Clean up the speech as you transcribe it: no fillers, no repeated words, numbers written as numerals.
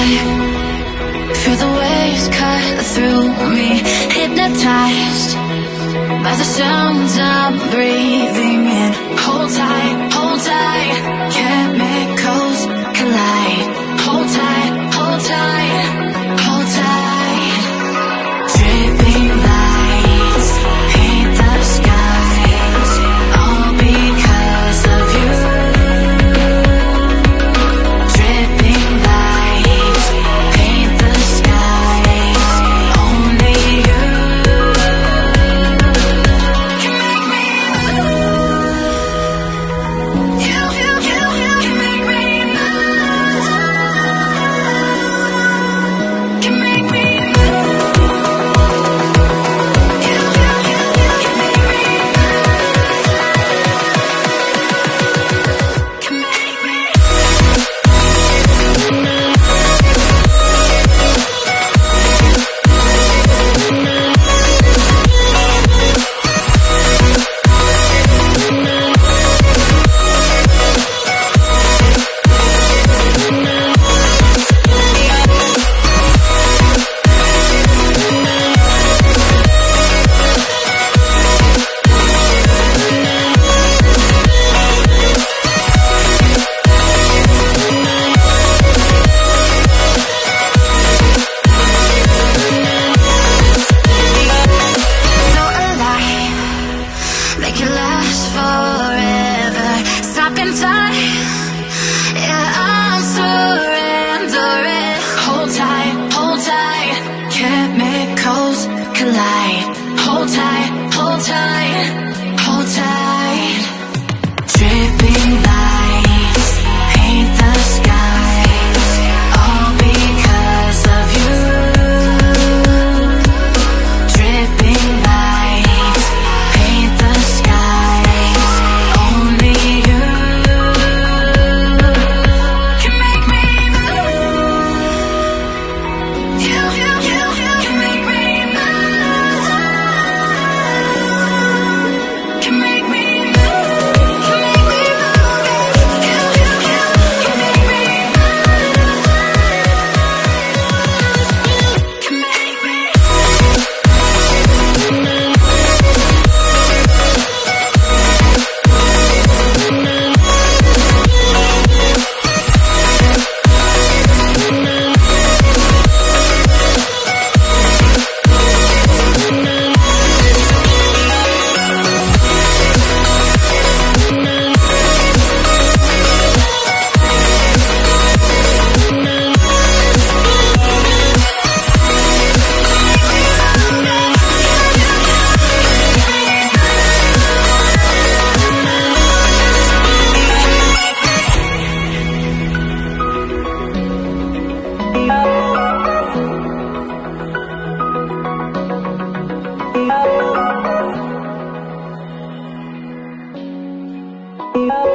high. Feel the waves cut through me, hypnotized by the sounds I'm breathing in. Hold tight, hold tight. Chemicals collide. Hold tight, hold tight, hold tight. Dripping lights paint the skies, all because of you. Dripping lights paint the skies, only you can make me move. You can make me move. Can make me move. You can make me move. Can make me. Don't lie, make it last forever. Stop in time, yeah, I'm surrendering. Hold tight, hold tight. Chemicals collide. Hold tight, hold tight, hold tight. Dripping lights paint the skies, all because of you. Dripping lights paint the skies, only you can make me move. You can make me move. Can make me move. Can make me move. You can make me move. Can make me. Oh,